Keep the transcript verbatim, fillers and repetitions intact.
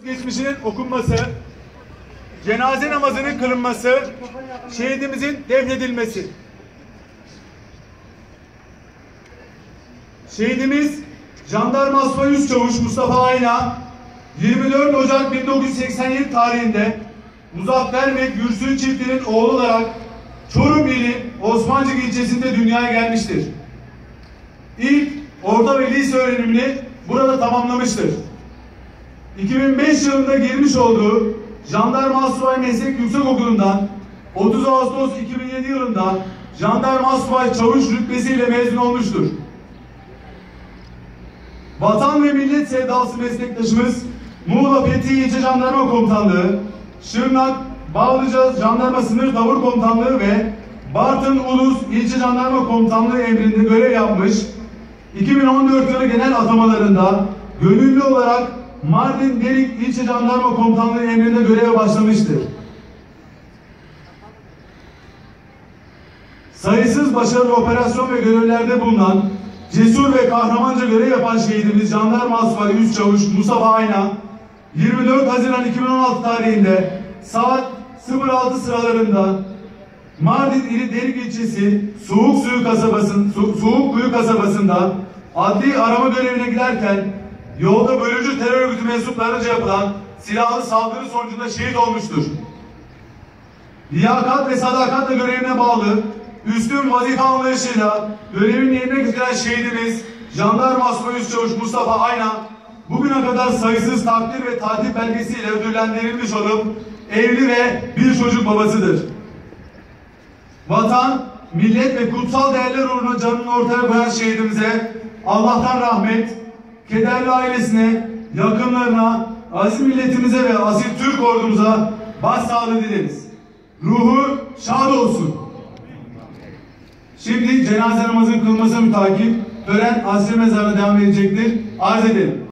Geçmişinin okunması, cenaze namazının kılınması, şehidimizin defnedilmesi. Şehidimiz Jandarma Asubay Üst Çavuş Mustafa Ayna yirmi dört Ocak bin dokuz yüz seksen yedi tarihinde Muzaffer ve Gürsün çiftinin oğlu olarak Çorum ili Osmancık ilçesinde dünyaya gelmiştir. İlk orta ve lise öğrenimini burada tamamlamıştır. iki bin beş yılında girmiş olduğu Jandarma Asubay Meslek Yüksekokulu'ndan otuz Ağustos iki bin yedi yılında Jandarma Asubay Çavuş rütbesiyle mezun olmuştur. Vatan ve millet sevdalısı meslektaşımız Muğla Fethi İlçe Jandarma Komutanlığı, Şırnak Bağlıca Jandarma Sınır Tavır Komutanlığı ve Bartın Ulus İlçe Jandarma Komutanlığı emrinde görev yapmış, iki bin on dört yılı genel atamalarında gönüllü olarak Mardin Derik İlçe Jandarma Komutanlığı emrinde göreve başlamıştır. Sayısız başarılı operasyon ve görevlerde bulunan, cesur ve kahramanca görev yapan şehidimiz Jandarma Asubay Üst Çavuş Mustafa Ayna, yirmi dört Haziran iki bin on altı tarihinde saat sıfır altı sıralarında Mardin ili Derik ilçesi Soğuk Suyu kasabasının Su Soğuk Kuyu kasabasında adli arama görevine giderken yolda bölücü terör örgütü mensuplarınca yapılan silahlı saldırı sonucunda şehit olmuştur. Liyakat ve sadakatle görevine bağlı üstün vazife anlayışıyla görevini yerine getiren şehidimiz Jandarma Asubay Üst Çavuş Mustafa Ayna bugüne kadar sayısız takdir ve tatip belgesiyle ödüllendirilmiş olup evli ve bir çocuk babasıdır. Vatan, millet ve kutsal değerler uğruna canını ortaya koyan şehidimize Allah'tan rahmet, kederli ailesine, yakınlarına, aziz milletimize ve asil Türk ordumuza başsağlığı dileriz. Ruhu şad olsun. Şimdi cenaze namazının kılınması mütakip tören asri mezarına devam edecektir. Arz edelim.